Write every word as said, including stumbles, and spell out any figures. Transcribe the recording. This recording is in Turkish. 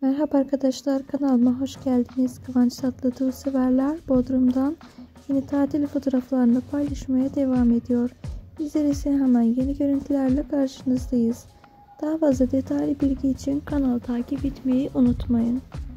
Merhaba arkadaşlar, kanalıma hoş geldiniz. Kıvanç Tatlıtuğ severler Bodrum'dan yeni tatil fotoğraflarını paylaşmaya devam ediyor. Bizler ise hemen yeni görüntülerle karşınızdayız. Daha fazla detaylı bilgi için kanalı takip etmeyi unutmayın.